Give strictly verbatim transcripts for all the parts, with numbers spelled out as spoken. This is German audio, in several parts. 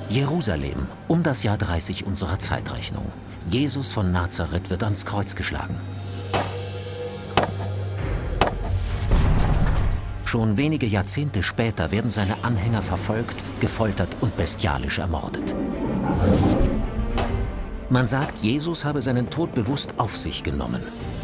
Jerusalem, um das Jahr dreißig unserer Zeitrechnung. Jesus von Nazareth wird ans Kreuz geschlagen. Schon wenige Jahrzehnte später werden seine Anhänger verfolgt, gefoltert und bestialisch ermordet. Man sagt, Jesus habe seinen Tod bewusst auf sich genommen.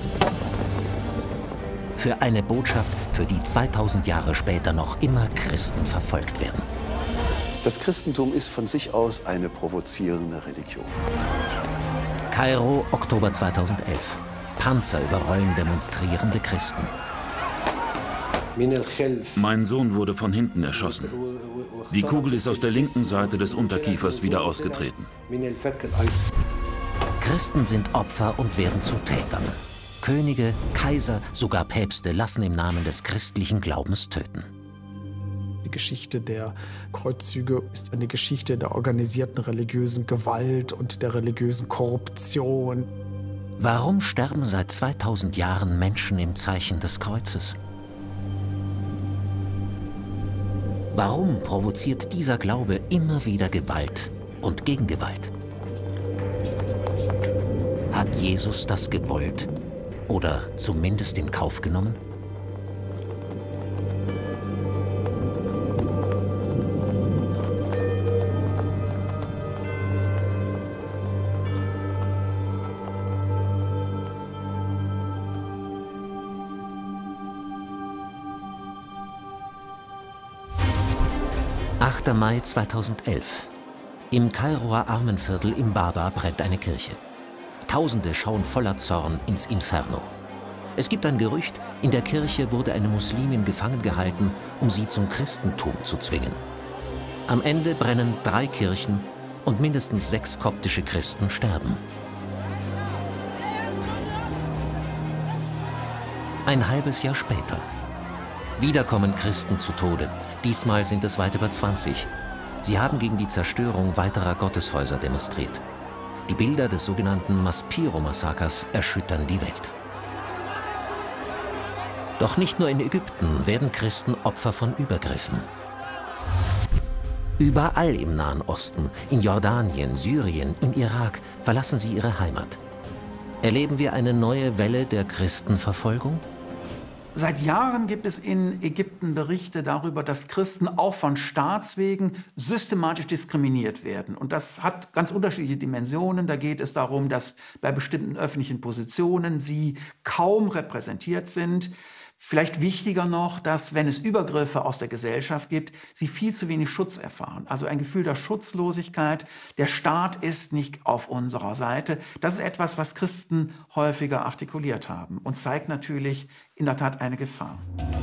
Für eine Botschaft, für die zweitausend Jahre später noch immer Christen verfolgt werden. Das Christentum ist von sich aus eine provozierende Religion. Kairo, Oktober zweitausendelf. Panzer überrollen demonstrierende Christen. Mein Sohn wurde von hinten erschossen. Die Kugel ist aus der linken Seite des Unterkiefers wieder ausgetreten. Christen sind Opfer und werden zu Tätern. Könige, Kaiser, sogar Päpste lassen im Namen des christlichen Glaubens töten. Die Geschichte der Kreuzzüge ist eine Geschichte der organisierten religiösen Gewalt und der religiösen Korruption. Warum sterben seit zweitausend Jahren Menschen im Zeichen des Kreuzes? Warum provoziert dieser Glaube immer wieder Gewalt und Gegengewalt? Hat Jesus das gewollt oder zumindest in Kauf genommen? achter Mai zweitausendelf. Im Kairoer Armenviertel im Baba brennt eine Kirche. Tausende schauen voller Zorn ins Inferno. Es gibt ein Gerücht, in der Kirche wurde eine Muslimin gefangen gehalten, um sie zum Christentum zu zwingen. Am Ende brennen drei Kirchen und mindestens sechs koptische Christen sterben. Ein halbes Jahr später. Wieder kommen Christen zu Tode. Diesmal sind es weit über zwanzig. Sie haben gegen die Zerstörung weiterer Gotteshäuser demonstriert. Die Bilder des sogenannten Maspero-Massakers erschüttern die Welt. Doch nicht nur in Ägypten werden Christen Opfer von Übergriffen. Überall im Nahen Osten, in Jordanien, Syrien, im Irak, verlassen sie ihre Heimat. Erleben wir eine neue Welle der Christenverfolgung? Seit Jahren gibt es in Ägypten Berichte darüber, dass Christen auch von Staatswegen systematisch diskriminiert werden. Und das hat ganz unterschiedliche Dimensionen. Da geht es darum, dass bei bestimmten öffentlichen Positionen sie kaum repräsentiert sind. Vielleicht wichtiger noch, dass, wenn es Übergriffe aus der Gesellschaft gibt, sie viel zu wenig Schutz erfahren. Also ein Gefühl der Schutzlosigkeit. Der Staat ist nicht auf unserer Seite. Das ist etwas, was Christen häufiger artikuliert haben und zeigt natürlich in der Tat eine Gefahr.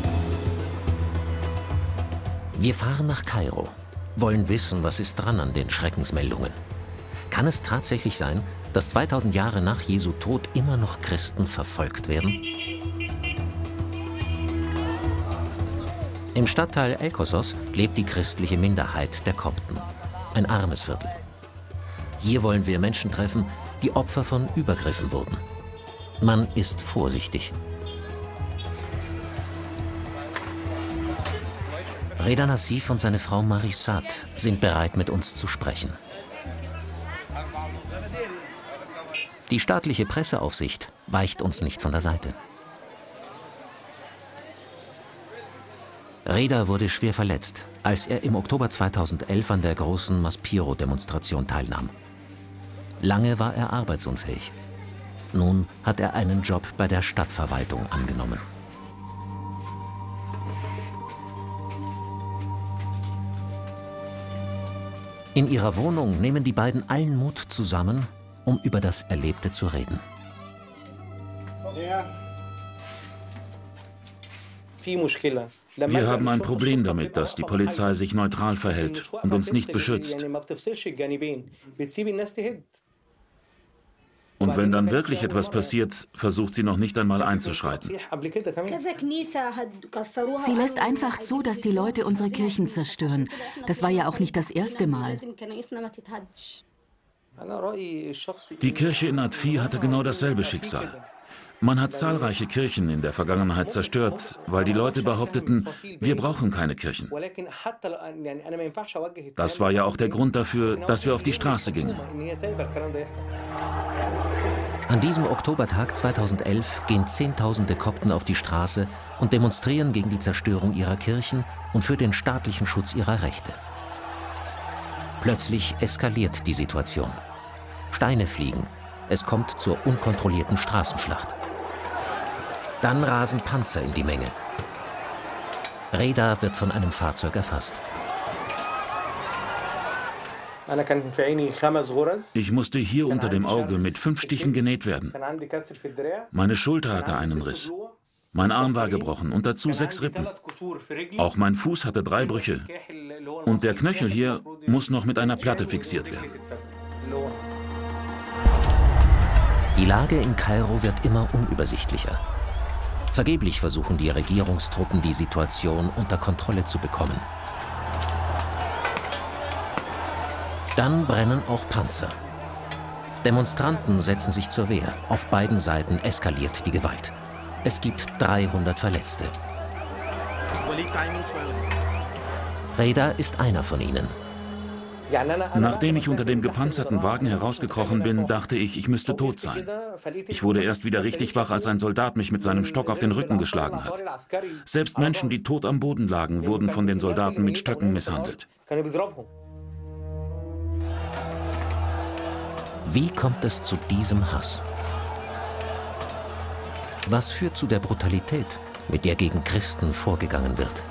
Wir fahren nach Kairo, wollen wissen, was ist dran an den Schreckensmeldungen. Kann es tatsächlich sein, dass zweitausend Jahre nach Jesu Tod immer noch Christen verfolgt werden? Im Stadtteil El-Qossos lebt die christliche Minderheit der Kopten, ein armes Viertel. Hier wollen wir Menschen treffen, die Opfer von Übergriffen wurden. Man ist vorsichtig. Reda Nassif und seine Frau Marisat sind bereit, mit uns zu sprechen. Die staatliche Presseaufsicht weicht uns nicht von der Seite. Reda wurde schwer verletzt, als er im Oktober zweitausendelf an der großen Maspero-Demonstration teilnahm. Lange war er arbeitsunfähig. Nun hat er einen Job bei der Stadtverwaltung angenommen. In ihrer Wohnung nehmen die beiden allen Mut zusammen, um über das Erlebte zu reden. Wir haben ein Problem damit, dass die Polizei sich neutral verhält und uns nicht beschützt. Und wenn dann wirklich etwas passiert, versucht sie noch nicht einmal einzuschreiten. Sie lässt einfach zu, dass die Leute unsere Kirchen zerstören. Das war ja auch nicht das erste Mal. Die Kirche in Atfi hatte genau dasselbe Schicksal. Man hat zahlreiche Kirchen in der Vergangenheit zerstört, weil die Leute behaupteten, wir brauchen keine Kirchen. Das war ja auch der Grund dafür, dass wir auf die Straße gingen. An diesem Oktobertag zweitausendelf gehen Zehntausende Kopten auf die Straße und demonstrieren gegen die Zerstörung ihrer Kirchen und für den staatlichen Schutz ihrer Rechte. Plötzlich eskaliert die Situation. Steine fliegen. Es kommt zur unkontrollierten Straßenschlacht. Dann rasen Panzer in die Menge. Reda wird von einem Fahrzeug erfasst. Ich musste hier unter dem Auge mit fünf Stichen genäht werden. Meine Schulter hatte einen Riss. Mein Arm war gebrochen und dazu sechs Rippen. Auch mein Fuß hatte drei Brüche. Und der Knöchel hier muss noch mit einer Platte fixiert werden. Die Lage in Kairo wird immer unübersichtlicher. Vergeblich versuchen die Regierungstruppen, die Situation unter Kontrolle zu bekommen. Dann brennen auch Panzer. Demonstranten setzen sich zur Wehr. Auf beiden Seiten eskaliert die Gewalt. Es gibt dreihundert Verletzte. Reda ist einer von ihnen. Nachdem ich unter dem gepanzerten Wagen herausgekrochen bin, dachte ich, ich müsste tot sein. Ich wurde erst wieder richtig wach, als ein Soldat mich mit seinem Stock auf den Rücken geschlagen hat. Selbst Menschen, die tot am Boden lagen, wurden von den Soldaten mit Stöcken misshandelt. Wie kommt es zu diesem Hass? Was führt zu der Brutalität, mit der gegen Christen vorgegangen wird?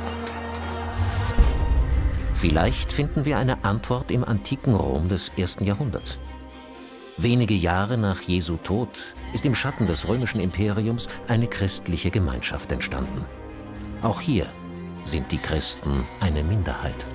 Vielleicht finden wir eine Antwort im antiken Rom des ersten Jahrhunderts. Wenige Jahre nach Jesu Tod ist im Schatten des römischen Imperiums eine christliche Gemeinschaft entstanden. Auch hier sind die Christen eine Minderheit.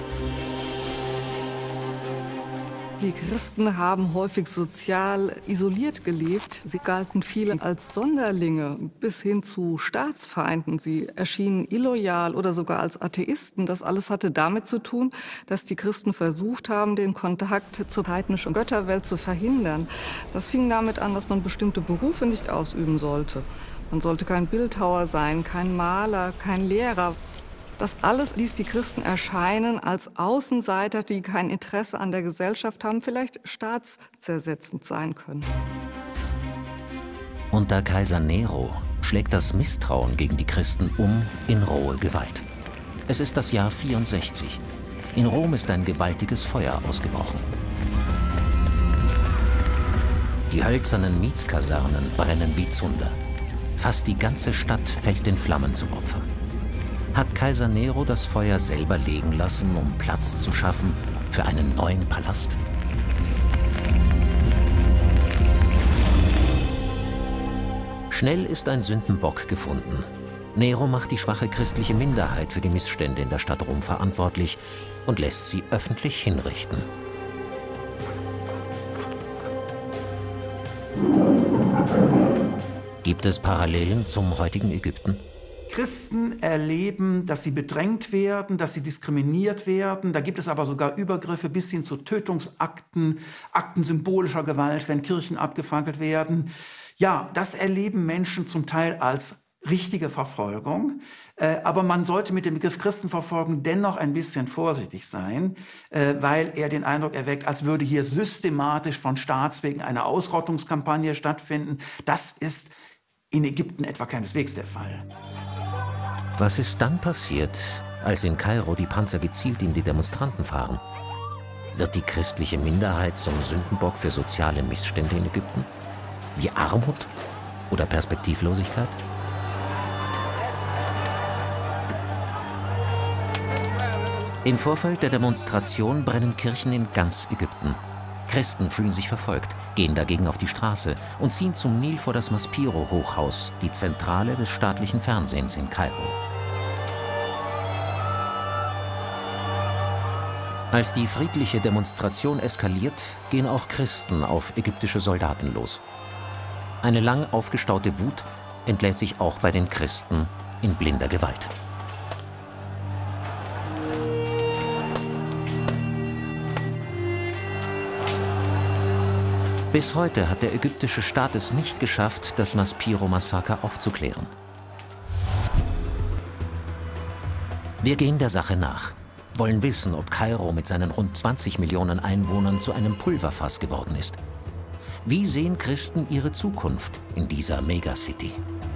Die Christen haben häufig sozial isoliert gelebt. Sie galten vielen als Sonderlinge bis hin zu Staatsfeinden. Sie erschienen illoyal oder sogar als Atheisten. Das alles hatte damit zu tun, dass die Christen versucht haben, den Kontakt zur heidnischen Götterwelt zu verhindern. Das fing damit an, dass man bestimmte Berufe nicht ausüben sollte. Man sollte kein Bildhauer sein, kein Maler, kein Lehrer. Das alles ließ die Christen erscheinen als Außenseiter, die kein Interesse an der Gesellschaft haben, vielleicht staatszersetzend sein können. Unter Kaiser Nero schlägt das Misstrauen gegen die Christen um in rohe Gewalt. Es ist das Jahr vierundsechzig. In Rom ist ein gewaltiges Feuer ausgebrochen. Die hölzernen Mietskasernen brennen wie Zunder. Fast die ganze Stadt fällt den Flammen zum Opfer. Hat Kaiser Nero das Feuer selber legen lassen, um Platz zu schaffen für einen neuen Palast? Schnell ist ein Sündenbock gefunden. Nero macht die schwache christliche Minderheit für die Missstände in der Stadt Rom verantwortlich und lässt sie öffentlich hinrichten. Gibt es Parallelen zum heutigen Ägypten? Christen erleben, dass sie bedrängt werden, dass sie diskriminiert werden. Da gibt es aber sogar Übergriffe bis hin zu Tötungsakten, Akten symbolischer Gewalt, wenn Kirchen abgefackelt werden. Ja, das erleben Menschen zum Teil als richtige Verfolgung. Äh, aber man sollte mit dem Begriff Christenverfolgung dennoch ein bisschen vorsichtig sein, äh, weil er den Eindruck erweckt, als würde hier systematisch von Staatswegen eine Ausrottungskampagne stattfinden. Das ist in Ägypten etwa keineswegs der Fall. Was ist dann passiert, als in Kairo die Panzer gezielt in die Demonstranten fahren? Wird die christliche Minderheit zum Sündenbock für soziale Missstände in Ägypten? Wie Armut oder Perspektivlosigkeit? Im Vorfeld der Demonstration brennen Kirchen in ganz Ägypten. Christen fühlen sich verfolgt, gehen dagegen auf die Straße und ziehen zum Nil vor das Maspiro-Hochhaus, die Zentrale des staatlichen Fernsehens in Kairo. Als die friedliche Demonstration eskaliert, gehen auch Christen auf ägyptische Soldaten los. Eine lang aufgestaute Wut entlädt sich auch bei den Christen in blinder Gewalt. Bis heute hat der ägyptische Staat es nicht geschafft, das Maspero-Massaker aufzuklären. Wir gehen der Sache nach, wollen wissen, ob Kairo mit seinen rund zwanzig Millionen Einwohnern zu einem Pulverfass geworden ist. Wie sehen Christen ihre Zukunft in dieser Megacity?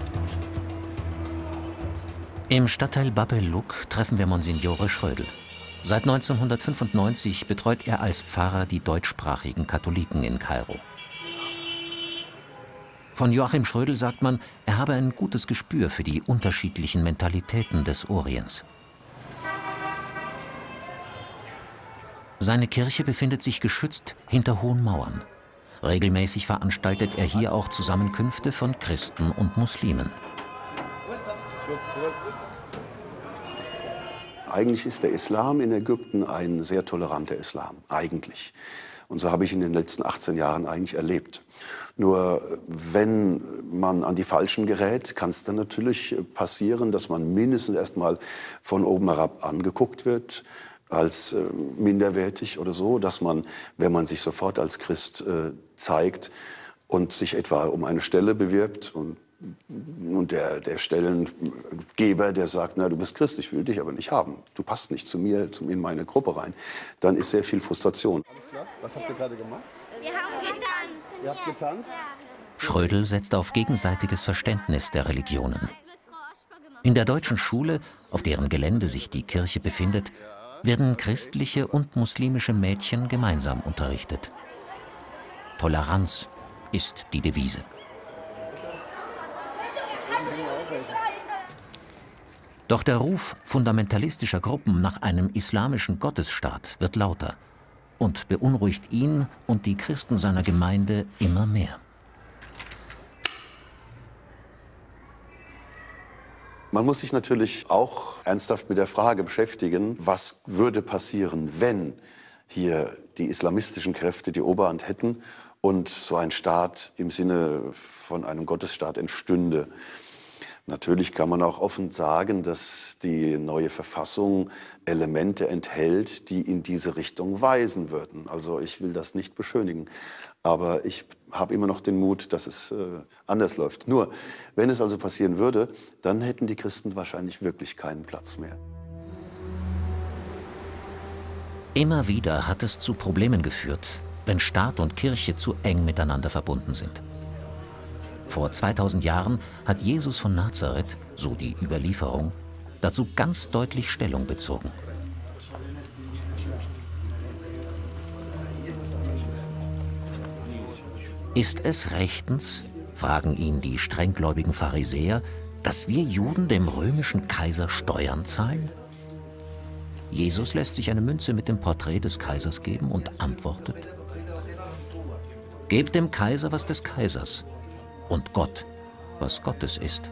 Im Stadtteil Bab el-Luk treffen wir Monsignore Schrödel. Seit neunzehnhundertfünfundneunzig betreut er als Pfarrer die deutschsprachigen Katholiken in Kairo. Von Joachim Schrödel sagt man, er habe ein gutes Gespür für die unterschiedlichen Mentalitäten des Orients. Seine Kirche befindet sich geschützt hinter hohen Mauern. Regelmäßig veranstaltet er hier auch Zusammenkünfte von Christen und Muslimen. Eigentlich ist der Islam in Ägypten ein sehr toleranter Islam, eigentlich. Und so habe ich ihn in den letzten achtzehn Jahren eigentlich erlebt. Nur wenn man an die Falschen gerät, kann es dann natürlich passieren, dass man mindestens erst mal von oben herab angeguckt wird, als äh, minderwertig oder so, dass man, wenn man sich sofort als Christ äh, zeigt und sich etwa um eine Stelle bewirbt und Und der, der Stellengeber, der sagt, na, du bist Christ, ich will dich aber nicht haben. Du passt nicht zu mir, zu, in meine Gruppe rein. Dann ist sehr viel Frustration. Alles klar? Was habt ihr gerade gemacht? Wir haben getanzt. Ihr habt getanzt? Schrödel setzt auf gegenseitiges Verständnis der Religionen. In der deutschen Schule, auf deren Gelände sich die Kirche befindet, werden christliche und muslimische Mädchen gemeinsam unterrichtet. Toleranz ist die Devise. Doch der Ruf fundamentalistischer Gruppen nach einem islamischen Gottesstaat wird lauter und beunruhigt ihn und die Christen seiner Gemeinde immer mehr. Man muss sich natürlich auch ernsthaft mit der Frage beschäftigen, was würde passieren, wenn hier die islamistischen Kräfte die Oberhand hätten und so ein Staat im Sinne von einem Gottesstaat entstünde. Natürlich kann man auch offen sagen, dass die neue Verfassung Elemente enthält, die in diese Richtung weisen würden. Also ich will das nicht beschönigen, aber ich habe immer noch den Mut, dass es äh, anders läuft. Nur, wenn es also passieren würde, dann hätten die Christen wahrscheinlich wirklich keinen Platz mehr. Immer wieder hat es zu Problemen geführt, wenn Staat und Kirche zu eng miteinander verbunden sind. Vor zweitausend Jahren hat Jesus von Nazareth, so die Überlieferung, dazu ganz deutlich Stellung bezogen. Ist es rechtens, fragen ihn die strenggläubigen Pharisäer, dass wir Juden dem römischen Kaiser Steuern zahlen? Jesus lässt sich eine Münze mit dem Porträt des Kaisers geben und antwortet: Gebt dem Kaiser, was des Kaisers, und Gott, was Gottes ist.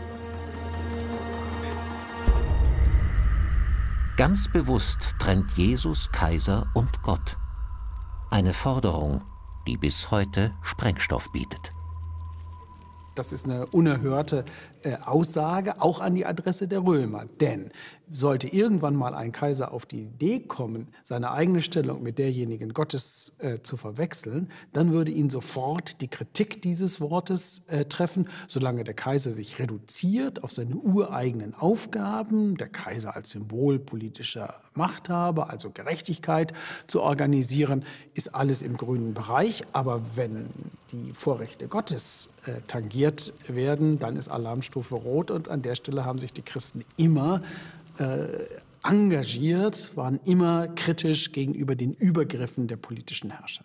Ganz bewusst trennt Jesus Kaiser und Gott. Eine Forderung, die bis heute Sprengstoff bietet. Das ist eine unerhörte äh, Aussage, auch an die Adresse der Römer. Denn sollte irgendwann mal ein Kaiser auf die Idee kommen, seine eigene Stellung mit derjenigen Gottes äh, zu verwechseln, dann würde ihn sofort die Kritik dieses Wortes äh, treffen, solange der Kaiser sich reduziert auf seine ureigenen Aufgaben, der Kaiser als Symbol politischer Machthaber, also Gerechtigkeit zu organisieren, ist alles im grünen Bereich. Aber wenn die Vorrechte Gottes äh, tangiert werden, dann ist Alarmstufe rot. Und an der Stelle haben sich die Christen immer äh, engagiert, waren immer kritisch gegenüber den Übergriffen der politischen Herrschaft.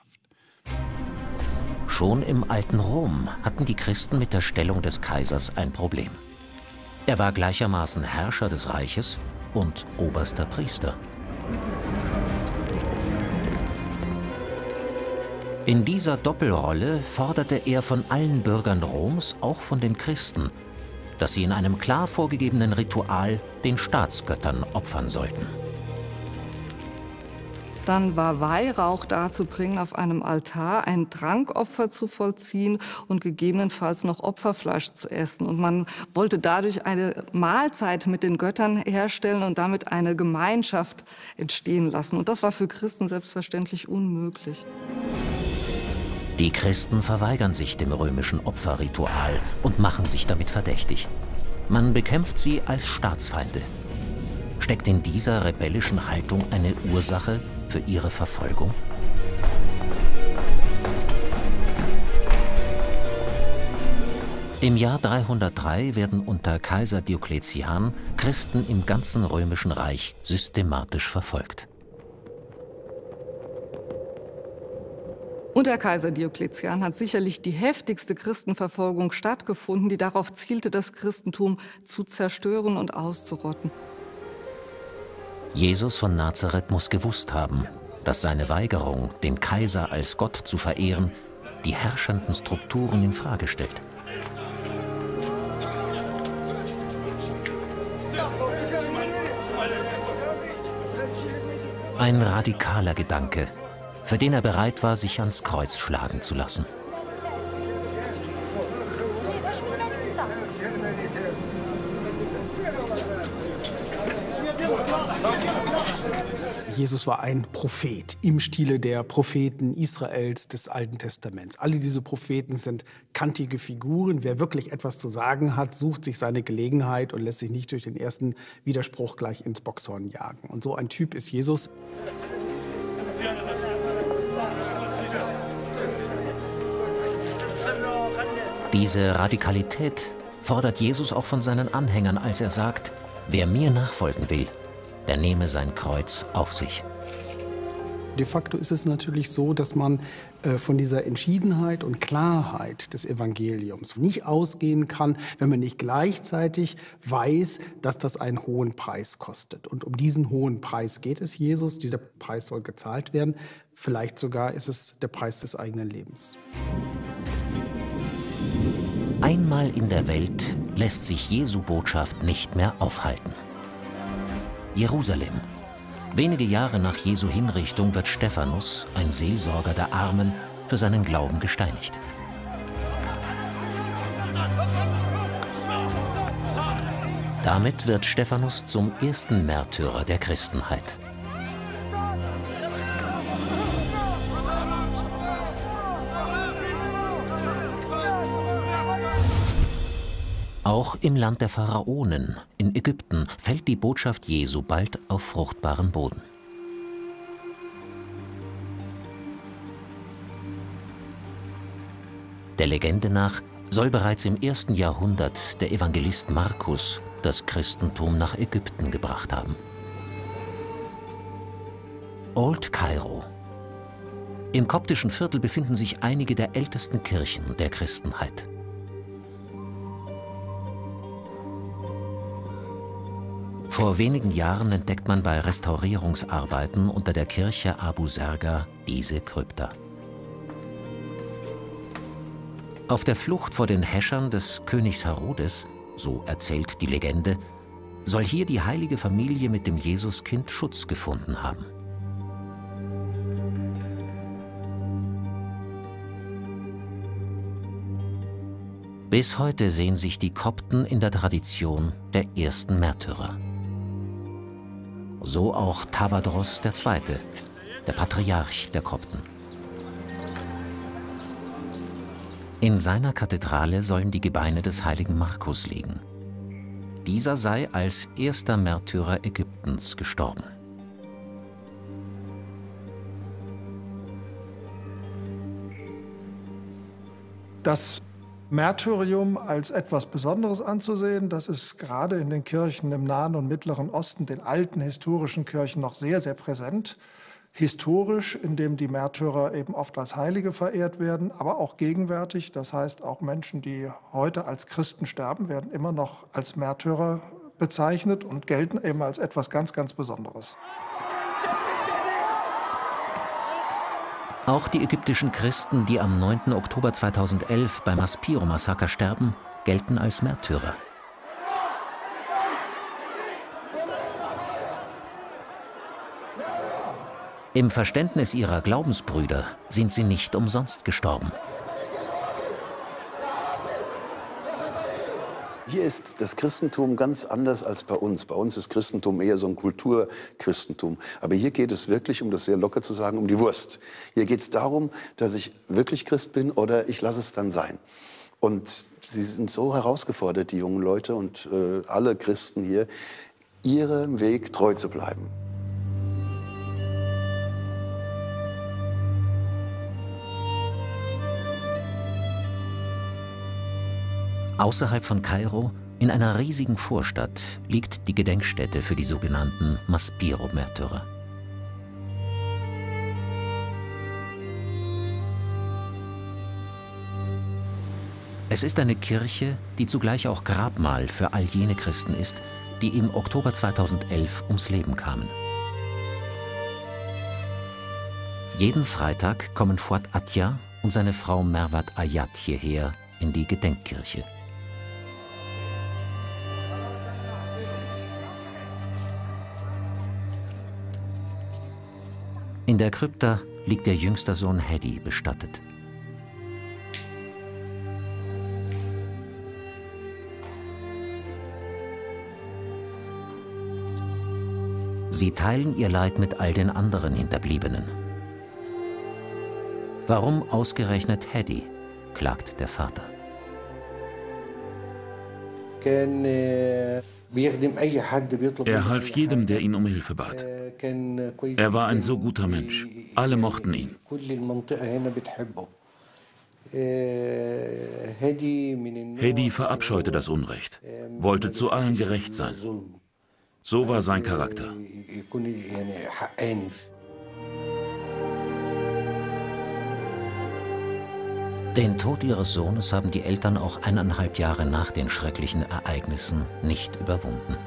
Schon im alten Rom hatten die Christen mit der Stellung des Kaisers ein Problem. Er war gleichermaßen Herrscher des Reiches und oberster Priester. In dieser Doppelrolle forderte er von allen Bürgern Roms, auch von den Christen, dass sie in einem klar vorgegebenen Ritual den Staatsgöttern opfern sollten. Dann war Weihrauch darzubringen, auf einem Altar ein Trankopfer zu vollziehen und gegebenenfalls noch Opferfleisch zu essen. Und man wollte dadurch eine Mahlzeit mit den Göttern herstellen und damit eine Gemeinschaft entstehen lassen. Und das war für Christen selbstverständlich unmöglich. Die Christen verweigern sich dem römischen Opferritual und machen sich damit verdächtig. Man bekämpft sie als Staatsfeinde. Steckt in dieser rebellischen Haltung eine Ursache für ihre Verfolgung? Im Jahr dreihundertdrei werden unter Kaiser Diokletian Christen im ganzen römischen Reich systematisch verfolgt. Unter Kaiser Diokletian hat sicherlich die heftigste Christenverfolgung stattgefunden, die darauf zielte, das Christentum zu zerstören und auszurotten. Jesus von Nazareth muss gewusst haben, dass seine Weigerung, den Kaiser als Gott zu verehren, die herrschenden Strukturen in Frage stellt. Ein radikaler Gedanke, für den er bereit war, sich ans Kreuz schlagen zu lassen. Jesus war ein Prophet im Stile der Propheten Israels des Alten Testaments. Alle diese Propheten sind kantige Figuren. Wer wirklich etwas zu sagen hat, sucht sich seine Gelegenheit und lässt sich nicht durch den ersten Widerspruch gleich ins Boxhorn jagen. Und so ein Typ ist Jesus. Diese Radikalität fordert Jesus auch von seinen Anhängern, als er sagt, wer mir nachfolgen will, der nehme sein Kreuz auf sich. De facto ist es natürlich so, dass man äh, von dieser Entschiedenheit und Klarheit des Evangeliums nicht ausgehen kann, wenn man nicht gleichzeitig weiß, dass das einen hohen Preis kostet. Und um diesen hohen Preis geht es Jesus. Dieser Preis soll gezahlt werden. Vielleicht sogar ist es der Preis des eigenen Lebens. Einmal in der Welt lässt sich Jesu Botschaft nicht mehr aufhalten. Jerusalem. Wenige Jahre nach Jesu Hinrichtung wird Stephanus, ein Seelsorger der Armen, für seinen Glauben gesteinigt. Damit wird Stephanus zum ersten Märtyrer der Christenheit. Auch im Land der Pharaonen, in Ägypten, fällt die Botschaft Jesu bald auf fruchtbaren Boden. Der Legende nach soll bereits im ersten Jahrhundert der Evangelist Markus das Christentum nach Ägypten gebracht haben. Old Kairo. Im koptischen Viertel befinden sich einige der ältesten Kirchen der Christenheit. Vor wenigen Jahren entdeckt man bei Restaurierungsarbeiten unter der Kirche Abu Serga diese Krypta. Auf der Flucht vor den Häschern des Königs Herodes, so erzählt die Legende, soll hier die heilige Familie mit dem Jesuskind Schutz gefunden haben. Bis heute sehen sich die Kopten in der Tradition der ersten Märtyrer. So auch Tawadros der Zweite, der Patriarch der Kopten. In seiner Kathedrale sollen die Gebeine des heiligen Markus liegen. Dieser sei als erster Märtyrer Ägyptens gestorben. Das Märtyrium als etwas Besonderes anzusehen, das ist gerade in den Kirchen im Nahen und Mittleren Osten, den alten historischen Kirchen, noch sehr, sehr präsent. Historisch, indem die Märtyrer eben oft als Heilige verehrt werden, aber auch gegenwärtig. Das heißt, auch Menschen, die heute als Christen sterben, werden immer noch als Märtyrer bezeichnet und gelten eben als etwas ganz, ganz Besonderes. Auch die ägyptischen Christen, die am neunten Oktober zweitausendelf beim Maspero-Massaker sterben, gelten als Märtyrer. Im Verständnis ihrer Glaubensbrüder sind sie nicht umsonst gestorben. hier ist das Christentum ganz anders als bei uns. Bei uns ist Christentum eher so ein Kulturchristentum. Aber hier geht es wirklich, um das sehr locker zu sagen, um die Wurst. Hier geht es darum, dass ich wirklich Christ bin oder ich lasse es dann sein. Und sie sind so herausgefordert, die jungen Leute und äh, alle Christen hier, ihrem Weg treu zu bleiben. Außerhalb von Kairo, in einer riesigen Vorstadt, liegt die Gedenkstätte für die sogenannten Maspero-Märtyrer. Es ist eine Kirche, die zugleich auch Grabmal für all jene Christen ist, die im Oktober zweitausendelf ums Leben kamen. Jeden Freitag kommen Fuad Attia und seine Frau Mervat Ayat hierher in die Gedenkkirche. In der Krypta liegt der jüngste Sohn Hedi bestattet. Sie teilen ihr Leid mit all den anderen Hinterbliebenen. Warum ausgerechnet Hedi, klagt der Vater. Er half jedem, der ihn um Hilfe bat. Er war ein so guter Mensch. Alle mochten ihn. Hedi verabscheute das Unrecht, wollte zu allen gerecht sein. So war sein Charakter. Den Tod ihres Sohnes haben die Eltern auch eineinhalb Jahre nach den schrecklichen Ereignissen nicht überwunden.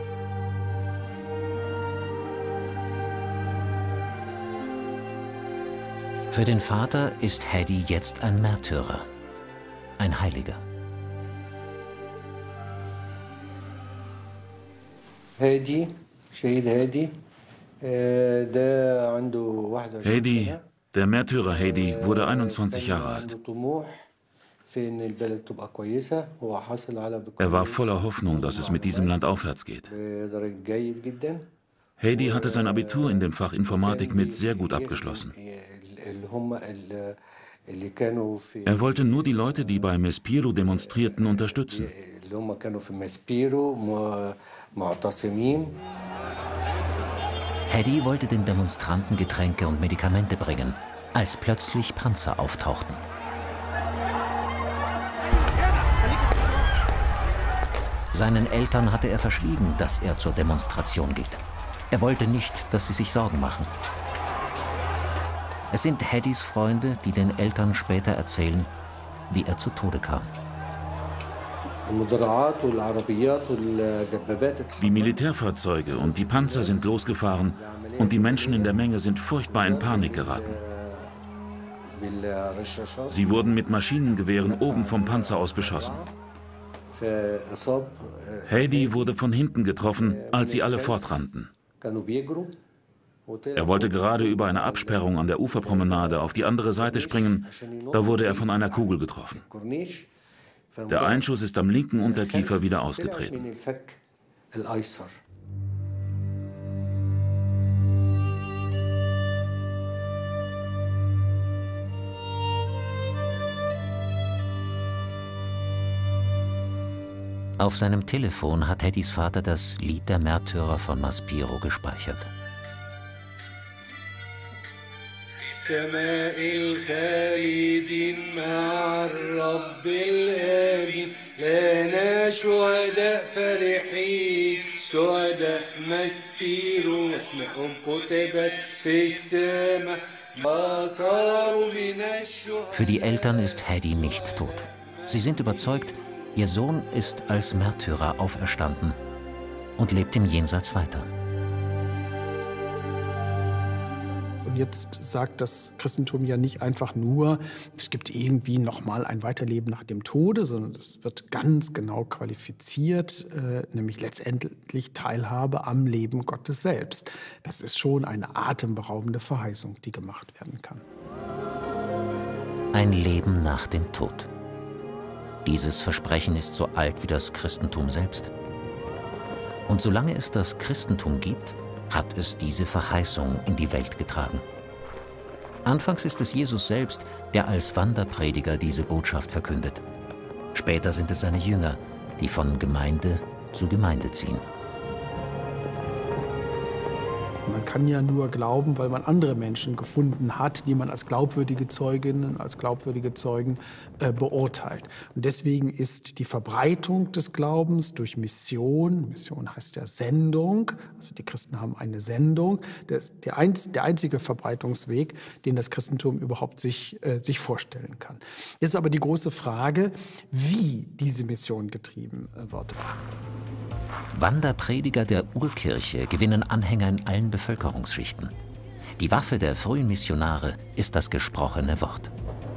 Für den Vater ist Hedi jetzt ein Märtyrer, ein Heiliger. Hedi, der Märtyrer Hedi, wurde einundzwanzig Jahre alt. Er war voller Hoffnung, dass es mit diesem Land aufwärts geht. Hedi hatte sein Abitur in dem Fach Informatik mit sehr gut abgeschlossen. Er wollte nur die Leute, die bei Maspero demonstrierten, unterstützen. Hedi wollte den Demonstranten Getränke und Medikamente bringen, als plötzlich Panzer auftauchten. Seinen Eltern hatte er verschwiegen, dass er zur Demonstration geht. Er wollte nicht, dass sie sich Sorgen machen. Es sind Hedis Freunde, die den Eltern später erzählen, wie er zu Tode kam. Die Militärfahrzeuge und die Panzer sind losgefahren und die Menschen in der Menge sind furchtbar in Panik geraten. Sie wurden mit Maschinengewehren oben vom Panzer aus beschossen. Hedi wurde von hinten getroffen, als sie alle fortrannten. Er wollte gerade über eine Absperrung an der Uferpromenade auf die andere Seite springen, da wurde er von einer Kugel getroffen. Der Einschuss ist am linken Unterkiefer wieder ausgetreten. Auf seinem Telefon hat Hedis Vater das Lied der Märtyrer von Maspero gespeichert. سماء الخالدين مع الرب الآمين لنا شهداء فرحين شهداء ماسبيرو اسمهم كتبت في السماء ما صاروا من الشهداء. Für die Eltern ist Hedi nicht tot. Sie sind überzeugt, ihr Sohn ist als Märtyrer auferstanden und lebt im Jenseits weiter. Und jetzt sagt das Christentum ja nicht einfach nur, es gibt irgendwie nochmal ein Weiterleben nach dem Tode, sondern es wird ganz genau qualifiziert, äh, nämlich letztendlich Teilhabe am Leben Gottes selbst. Das ist schon eine atemberaubende Verheißung, die gemacht werden kann. Ein Leben nach dem Tod. Dieses Versprechen ist so alt wie das Christentum selbst. Und solange es das Christentum gibt, hat es diese Verheißung in die Welt getragen. Anfangs ist es Jesus selbst, der als Wanderprediger diese Botschaft verkündet. Später sind es seine Jünger, die von Gemeinde zu Gemeinde ziehen. Man kann ja nur glauben, weil man andere Menschen gefunden hat, die man als glaubwürdige Zeuginnen, als glaubwürdige Zeugen äh, beurteilt. Und deswegen ist die Verbreitung des Glaubens durch Mission, Mission heißt ja Sendung, also die Christen haben eine Sendung, der, der, einz, der einzige Verbreitungsweg, den das Christentum überhaupt sich, äh, sich vorstellen kann. Es ist aber die große Frage, wie diese Mission getrieben wird. Wanderprediger der Urkirche gewinnen Anhänger in allen Bevölkerungsschichten. Die Waffe der frühen Missionare ist das gesprochene Wort.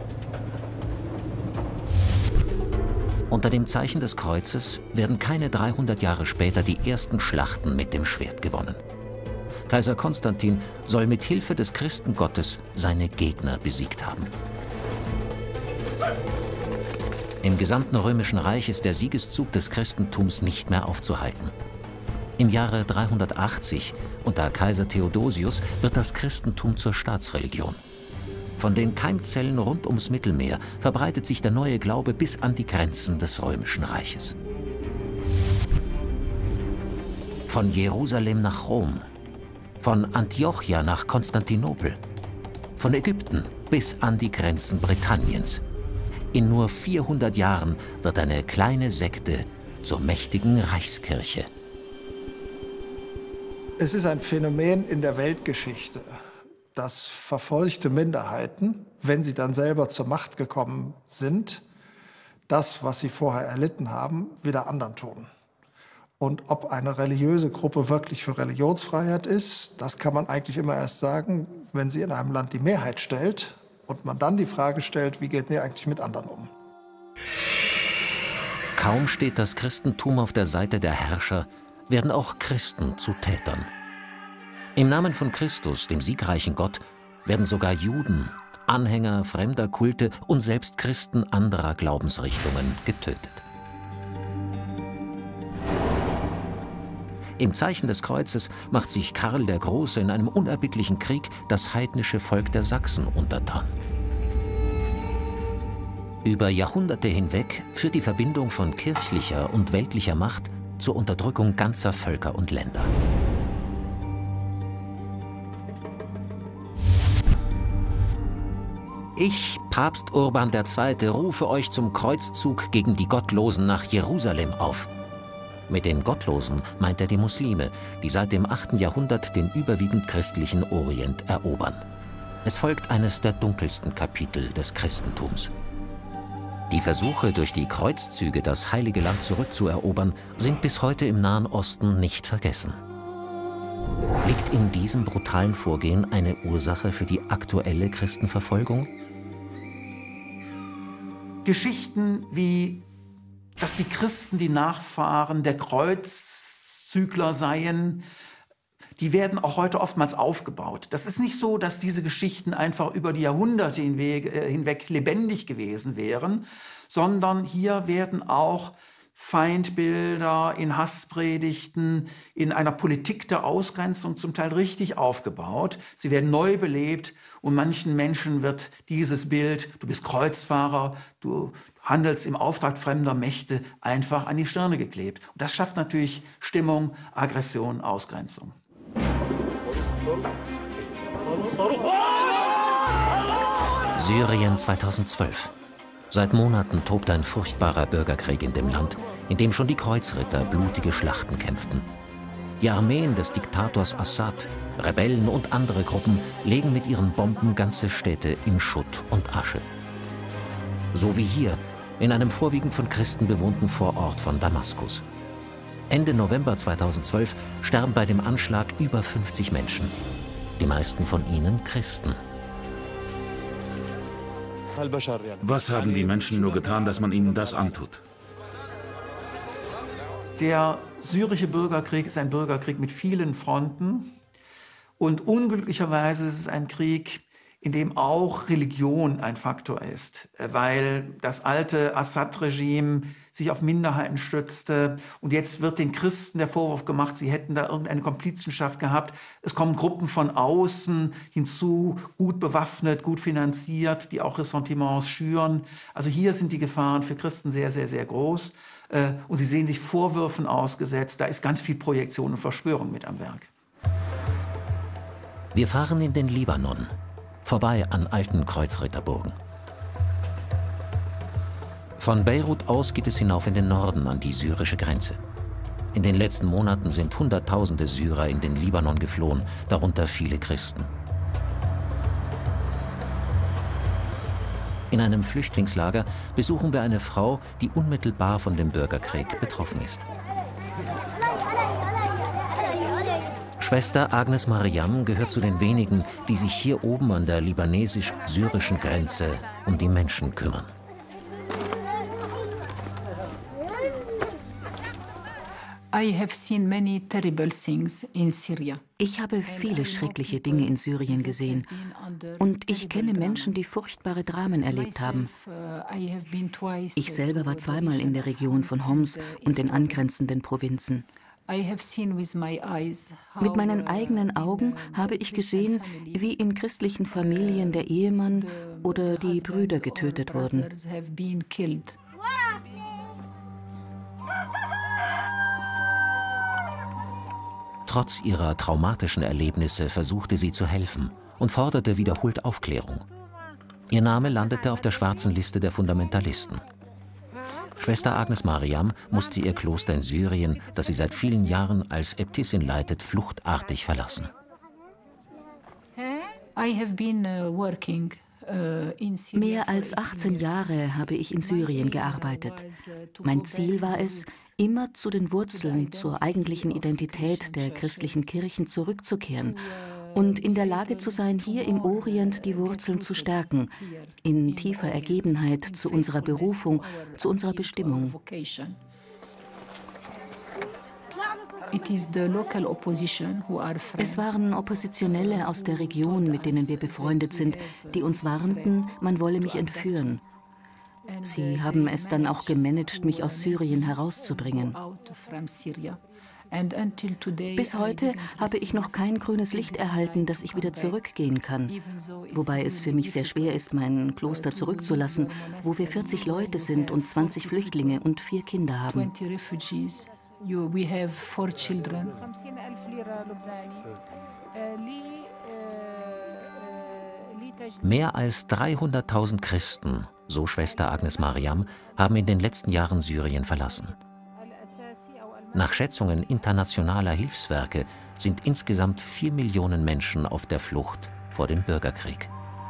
Unter dem Zeichen des Kreuzes werden keine dreihundert Jahre später die ersten Schlachten mit dem Schwert gewonnen. Kaiser Konstantin soll mit Hilfe des Christengottes seine Gegner besiegt haben. Im gesamten Römischen Reich ist der Siegeszug des Christentums nicht mehr aufzuhalten. Im Jahre dreihundertachtzig unter Kaiser Theodosius wird das Christentum zur Staatsreligion. Von den Keimzellen rund ums Mittelmeer verbreitet sich der neue Glaube bis an die Grenzen des Römischen Reiches. Von Jerusalem nach Rom, von Antiochia nach Konstantinopel, von Ägypten bis an die Grenzen Britanniens. In nur vierhundert Jahren wird eine kleine Sekte zur mächtigen Reichskirche. Es ist ein Phänomen in der Weltgeschichte, dass verfolgte Minderheiten, wenn sie dann selber zur Macht gekommen sind, das, was sie vorher erlitten haben, wieder anderen tun. Und ob eine religiöse Gruppe wirklich für Religionsfreiheit ist, das kann man eigentlich immer erst sagen, wenn sie in einem Land die Mehrheit stellt. Und man dann die Frage stellt, wie geht ihr eigentlich mit anderen um? Kaum steht das Christentum auf der Seite der Herrscher, werden auch Christen zu Tätern. Im Namen von Christus, dem siegreichen Gott, werden sogar Juden, Anhänger fremder Kulte und selbst Christen anderer Glaubensrichtungen getötet. Im Zeichen des Kreuzes macht sich Karl der Große in einem unerbittlichen Krieg das heidnische Volk der Sachsen untertan. Über Jahrhunderte hinweg führt die Verbindung von kirchlicher und weltlicher Macht zur Unterdrückung ganzer Völker und Länder. Ich, Papst Urban der Zweite, rufe euch zum Kreuzzug gegen die Gottlosen nach Jerusalem auf. Mit den Gottlosen meint er die Muslime, die seit dem achten Jahrhundert den überwiegend christlichen Orient erobern. Es folgt eines der dunkelsten Kapitel des Christentums. Die Versuche, durch die Kreuzzüge das Heilige Land zurückzuerobern, sind bis heute im Nahen Osten nicht vergessen. Liegt in diesem brutalen Vorgehen eine Ursache für die aktuelle Christenverfolgung? Geschichten wie, dass die Christen die Nachfahren der Kreuzzügler seien, die werden auch heute oftmals aufgebaut. Das ist nicht so, dass diese Geschichten einfach über die Jahrhunderte hinweg, äh, hinweg lebendig gewesen wären, sondern hier werden auch Feindbilder in Hasspredigten, in einer Politik der Ausgrenzung zum Teil richtig aufgebaut. Sie werden neu belebt und manchen Menschen wird dieses Bild, du bist Kreuzfahrer, du handelst im Auftrag fremder Mächte, einfach an die Stirne geklebt. Und das schafft natürlich Stimmung, Aggression, Ausgrenzung. Syrien zweitausendzwölf. Seit Monaten tobt ein furchtbarer Bürgerkrieg in dem Land, in dem schon die Kreuzritter blutige Schlachten kämpften. Die Armeen des Diktators Assad, Rebellen und andere Gruppen legen mit ihren Bomben ganze Städte in Schutt und Asche. So wie hier, in einem vorwiegend von Christen bewohnten Vorort von Damaskus. Ende November zweitausendzwölf sterben bei dem Anschlag über fünfzig Menschen. Die meisten von ihnen Christen. Was haben die Menschen nur getan, dass man ihnen das antut? Der syrische Bürgerkrieg ist ein Bürgerkrieg mit vielen Fronten. Und unglücklicherweise ist es ein Krieg, in dem auch Religion ein Faktor ist, weil das alte Assad-Regime sich auf Minderheiten stützte und jetzt wird den Christen der Vorwurf gemacht, sie hätten da irgendeine Komplizenschaft gehabt. Es kommen Gruppen von außen hinzu, gut bewaffnet, gut finanziert, die auch Ressentiments schüren. Also hier sind die Gefahren für Christen sehr, sehr, sehr groß und sie sehen sich Vorwürfen ausgesetzt. Da ist ganz viel Projektion und Verschwörung mit am Werk. Wir fahren in den Libanon, vorbei an alten Kreuzritterburgen. Von Beirut aus geht es hinauf in den Norden an die syrische Grenze. In den letzten Monaten sind Hunderttausende Syrer in den Libanon geflohen, darunter viele Christen. In einem Flüchtlingslager besuchen wir eine Frau, die unmittelbar von dem Bürgerkrieg betroffen ist. Schwester Agnes Mariam gehört zu den wenigen, die sich hier oben an der libanesisch-syrischen Grenze um die Menschen kümmern. Ich habe viele schreckliche Dinge in Syrien gesehen und ich kenne Menschen, die furchtbare Dramen erlebt haben. Ich selber war zweimal in der Region von Homs und den angrenzenden Provinzen. Mit meinen eigenen Augen habe ich gesehen, wie in christlichen Familien der Ehemann oder die Brüder getötet wurden. Trotz ihrer traumatischen Erlebnisse versuchte sie zu helfen und forderte wiederholt Aufklärung. Ihr Name landete auf der schwarzen Liste der Fundamentalisten. Schwester Agnes Mariam musste ihr Kloster in Syrien, das sie seit vielen Jahren als Äbtissin leitet, fluchtartig verlassen. Mehr als achtzehn Jahre habe ich in Syrien gearbeitet. Mein Ziel war es, immer zu den Wurzeln, zur eigentlichen Identität der christlichen Kirchen zurückzukehren und in der Lage zu sein, hier im Orient die Wurzeln zu stärken, in tiefer Ergebenheit zu unserer Berufung, zu unserer Bestimmung. Es waren Oppositionelle aus der Region, mit denen wir befreundet sind, die uns warnten, man wolle mich entführen. Sie haben es dann auch gemanagt, mich aus Syrien herauszubringen. Bis heute habe ich noch kein grünes Licht erhalten, dass ich wieder zurückgehen kann. Wobei es für mich sehr schwer ist, mein Kloster zurückzulassen, wo wir vierzig Leute sind und zwanzig Flüchtlinge und vier Kinder haben. Mehr als dreihunderttausend Christen, so Schwester Agnes Mariam, haben in den letzten Jahren Syrien verlassen. Nach Schätzungen internationaler Hilfswerke sind insgesamt vier Millionen Menschen auf der Flucht vor dem Bürgerkrieg.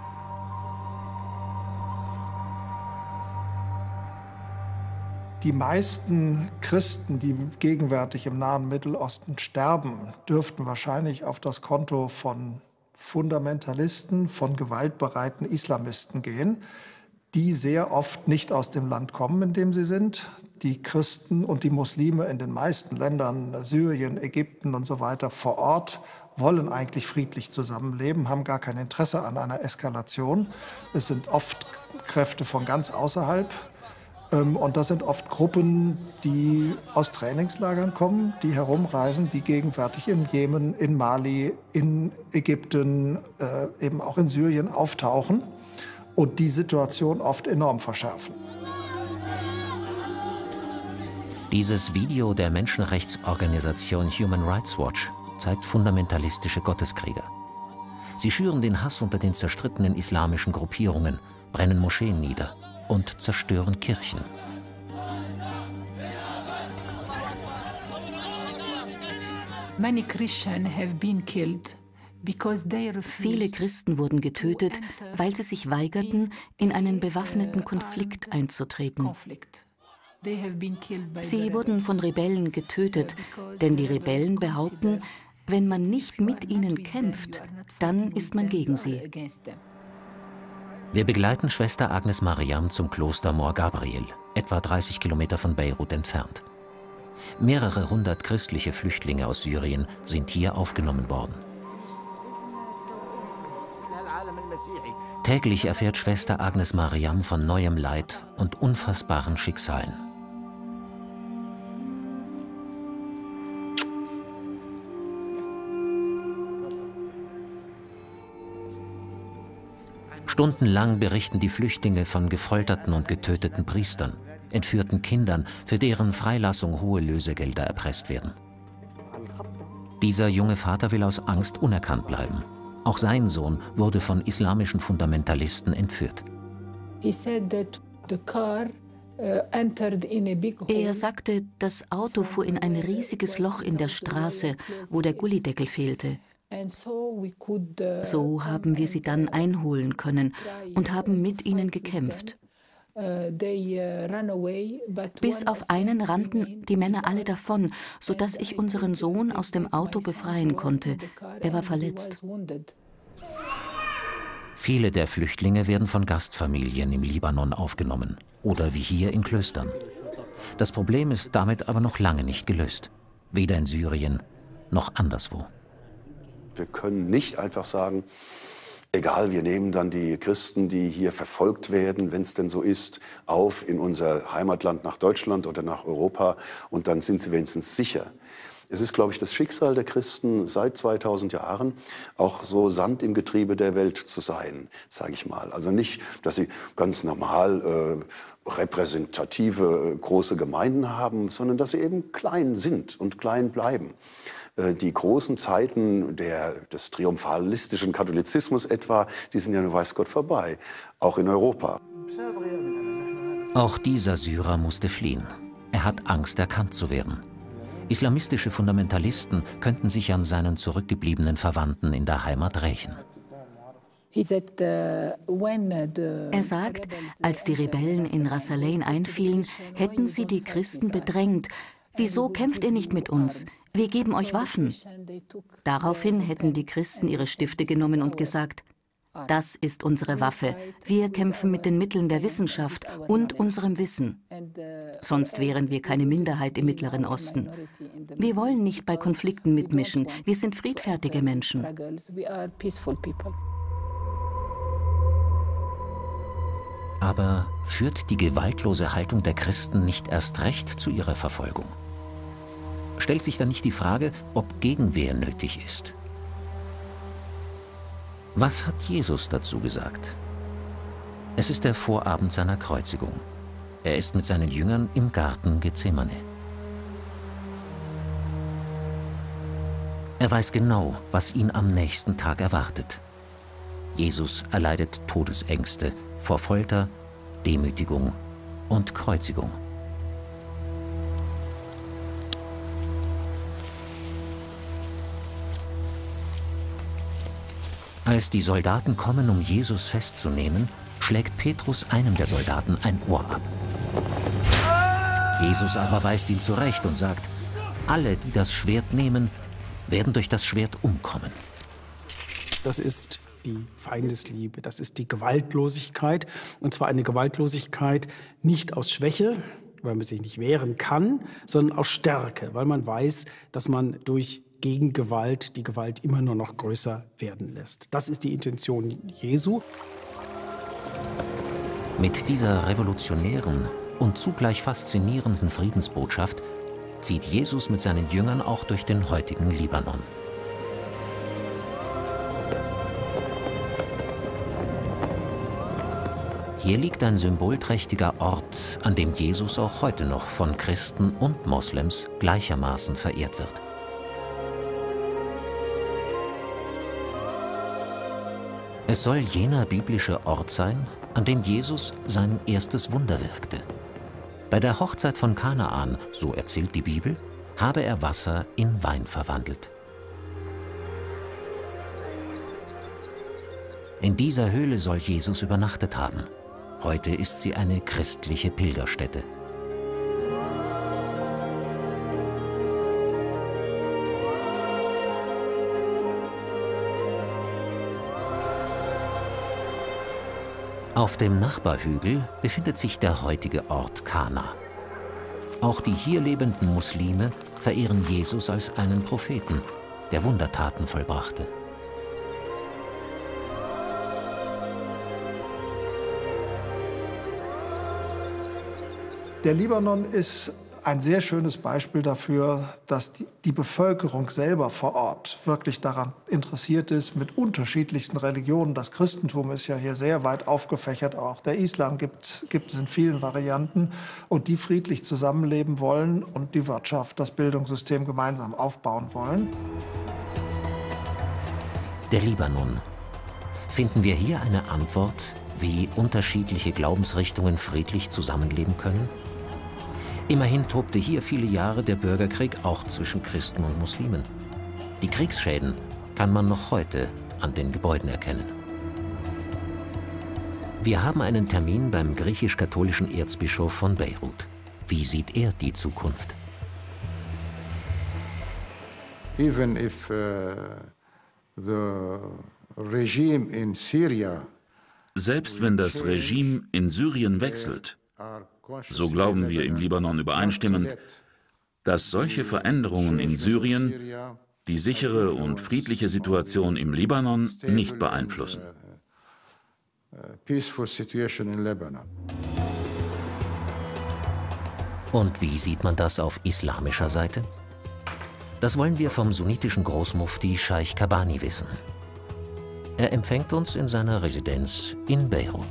Die meisten Christen, die gegenwärtig im Nahen Mittelosten sterben, dürften wahrscheinlich auf das Konto von Fundamentalisten, von gewaltbereiten Islamisten gehen, die sehr oft nicht aus dem Land kommen, in dem sie sind. Die Christen und die Muslime in den meisten Ländern, Syrien, Ägypten und so weiter, vor Ort wollen eigentlich friedlich zusammenleben, haben gar kein Interesse an einer Eskalation. Es sind oft Kräfte von ganz außerhalb. Und das sind oft Gruppen, die aus Trainingslagern kommen, die herumreisen, die gegenwärtig in Jemen, in Mali, in Ägypten, äh, eben auch in Syrien auftauchen und die Situation oft enorm verschärfen. Dieses Video der Menschenrechtsorganisation Human Rights Watch zeigt fundamentalistische Gotteskrieger. Sie schüren den Hass unter den zerstrittenen islamischen Gruppierungen, brennen Moscheen nieder und zerstören Kirchen. Viele Christen wurden getötet, weil sie sich weigerten, in einen bewaffneten Konflikt einzutreten. Sie wurden von Rebellen getötet, denn die Rebellen behaupten, wenn man nicht mit ihnen kämpft, dann ist man gegen sie. Wir begleiten Schwester Agnes Mariam zum Kloster Mor Gabriel, etwa dreißig Kilometer von Beirut entfernt. Mehrere hundert christliche Flüchtlinge aus Syrien sind hier aufgenommen worden. Täglich erfährt Schwester Agnes Mariam von neuem Leid und unfassbaren Schicksalen. Stundenlang berichten die Flüchtlinge von gefolterten und getöteten Priestern, entführten Kindern, für deren Freilassung hohe Lösegelder erpresst werden. Dieser junge Vater will aus Angst unerkannt bleiben. Auch sein Sohn wurde von islamischen Fundamentalisten entführt. Er sagte, das Auto fuhr in ein riesiges Loch in der Straße, wo der Gullideckel fehlte. So haben wir sie dann einholen können und haben mit ihnen gekämpft. Bis auf einen rannten die Männer alle davon, sodass ich unseren Sohn aus dem Auto befreien konnte. Er war verletzt. Viele der Flüchtlinge werden von Gastfamilien im Libanon aufgenommen oder wie hier in Klöstern. Das Problem ist damit aber noch lange nicht gelöst. Weder in Syrien noch anderswo. Wir können nicht einfach sagen, egal, wir nehmen dann die Christen, die hier verfolgt werden, wenn es denn so ist, auf in unser Heimatland nach Deutschland oder nach Europa und dann sind sie wenigstens sicher. Es ist, glaube ich, das Schicksal der Christen seit zweitausend Jahren, auch so Sand im Getriebe der Welt zu sein, sage ich mal. Also nicht, dass sie ganz normal äh, repräsentative äh, große Gemeinden haben, sondern dass sie eben klein sind und klein bleiben. Die großen Zeiten der, des triumphalistischen Katholizismus etwa, die sind ja nun weiß Gott vorbei, auch in Europa. Auch dieser Syrer musste fliehen. Er hat Angst, erkannt zu werden. Islamistische Fundamentalisten könnten sich an seinen zurückgebliebenen Verwandten in der Heimat rächen. Er sagt, als die Rebellen in Ras Alain einfielen, hätten sie die Christen bedrängt. Wieso kämpft ihr nicht mit uns? Wir geben euch Waffen. Daraufhin hätten die Christen ihre Stifte genommen und gesagt, das ist unsere Waffe. Wir kämpfen mit den Mitteln der Wissenschaft und unserem Wissen. Sonst wären wir keine Minderheit im Mittleren Osten. Wir wollen nicht bei Konflikten mitmischen. Wir sind friedfertige Menschen. Aber führt die gewaltlose Haltung der Christen nicht erst recht zu ihrer Verfolgung? Stellt sich dann nicht die Frage, ob Gegenwehr nötig ist? Was hat Jesus dazu gesagt? Es ist der Vorabend seiner Kreuzigung. Er ist mit seinen Jüngern im Garten Gethsemane. Er weiß genau, was ihn am nächsten Tag erwartet. Jesus erleidet Todesängste vor Folter, Demütigung und Kreuzigung. Als die Soldaten kommen, um Jesus festzunehmen, schlägt Petrus einem der Soldaten ein Ohr ab. Jesus aber weist ihn zurecht und sagt, alle, die das Schwert nehmen, werden durch das Schwert umkommen. Das ist die Feindesliebe, das ist die Gewaltlosigkeit. Und zwar eine Gewaltlosigkeit nicht aus Schwäche, weil man sich nicht wehren kann, sondern aus Stärke, weil man weiß, dass man durch Gegengewalt die Gewalt immer nur noch größer werden lässt. Das ist die Intention Jesu. Mit dieser revolutionären und zugleich faszinierenden Friedensbotschaft zieht Jesus mit seinen Jüngern auch durch den heutigen Libanon. Hier liegt ein symbolträchtiger Ort, an dem Jesus auch heute noch von Christen und Moslems gleichermaßen verehrt wird. Es soll jener biblische Ort sein, an dem Jesus sein erstes Wunder wirkte. Bei der Hochzeit von Kanaan, so erzählt die Bibel, habe er Wasser in Wein verwandelt. In dieser Höhle soll Jesus übernachtet haben. Heute ist sie eine christliche Pilgerstätte. Auf dem Nachbarhügel befindet sich der heutige Ort Kana. Auch die hier lebenden Muslime verehren Jesus als einen Propheten, der Wundertaten vollbrachte. Der Libanon ist ein sehr schönes Beispiel dafür, dass die, die Bevölkerung selber vor Ort wirklich daran interessiert ist, mit unterschiedlichsten Religionen. Das Christentum ist ja hier sehr weit aufgefächert, auch der Islam gibt, gibt es in vielen Varianten, und die friedlich zusammenleben wollen und die Wirtschaft, das Bildungssystem gemeinsam aufbauen wollen. Der Libanon. Finden wir hier eine Antwort, wie unterschiedliche Glaubensrichtungen friedlich zusammenleben können? Immerhin tobte hier viele Jahre der Bürgerkrieg auch zwischen Christen und Muslimen. Die Kriegsschäden kann man noch heute an den Gebäuden erkennen. Wir haben einen Termin beim griechisch-katholischen Erzbischof von Beirut. Wie sieht er die Zukunft? Even if uh, the regime in Syria, selbst wenn das Regime in Syrien wechselt, so glauben wir im Libanon übereinstimmend, dass solche Veränderungen in Syrien die sichere und friedliche Situation im Libanon nicht beeinflussen. Und wie sieht man das auf islamischer Seite? Das wollen wir vom sunnitischen Großmufti Scheich Kabani wissen. Er empfängt uns in seiner Residenz in Beirut.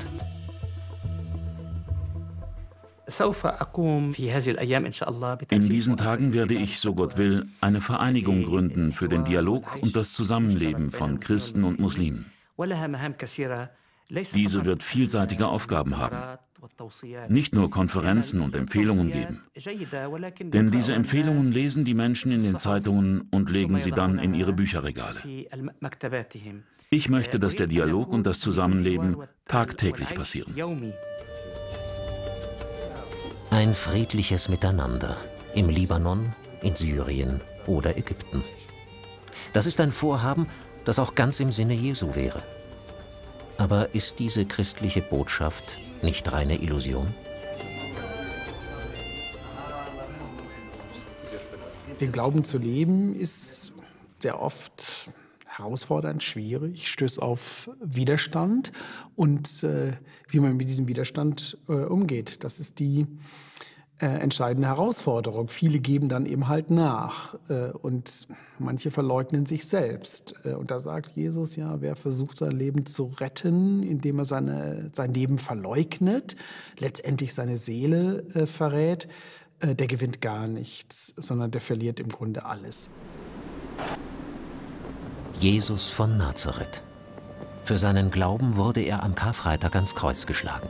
In diesen Tagen werde ich, so Gott will, eine Vereinigung gründen für den Dialog und das Zusammenleben von Christen und Muslimen. Diese wird vielseitige Aufgaben haben. Nicht nur Konferenzen und Empfehlungen geben. Denn diese Empfehlungen lesen die Menschen in den Zeitungen und legen sie dann in ihre Bücherregale. Ich möchte, dass der Dialog und das Zusammenleben tagtäglich passieren. Ein friedliches Miteinander im Libanon, in Syrien oder Ägypten. Das ist ein Vorhaben, das auch ganz im Sinne Jesu wäre. Aber ist diese christliche Botschaft nicht reine Illusion? Den Glauben zu leben ist sehr oft herausfordernd, schwierig, stößt auf Widerstand und äh, wie man mit diesem Widerstand äh, umgeht, das ist die äh, entscheidende Herausforderung. Viele geben dann eben halt nach äh, und manche verleugnen sich selbst. Äh, und da sagt Jesus, ja, wer versucht sein Leben zu retten, indem er seine, sein Leben verleugnet, letztendlich seine Seele äh, verrät, äh, der gewinnt gar nichts, sondern der verliert im Grunde alles. Jesus von Nazareth. Für seinen Glauben wurde er am Karfreitag ans Kreuz geschlagen.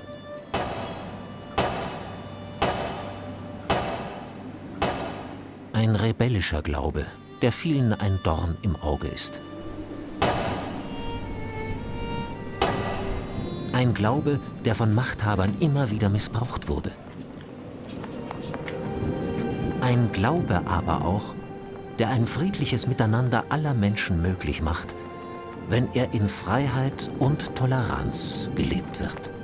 Ein rebellischer Glaube, der vielen ein Dorn im Auge ist. Ein Glaube, der von Machthabern immer wieder missbraucht wurde. Ein Glaube aber auch, der ein friedliches Miteinander aller Menschen möglich macht, wenn er in Freiheit und Toleranz gelebt wird.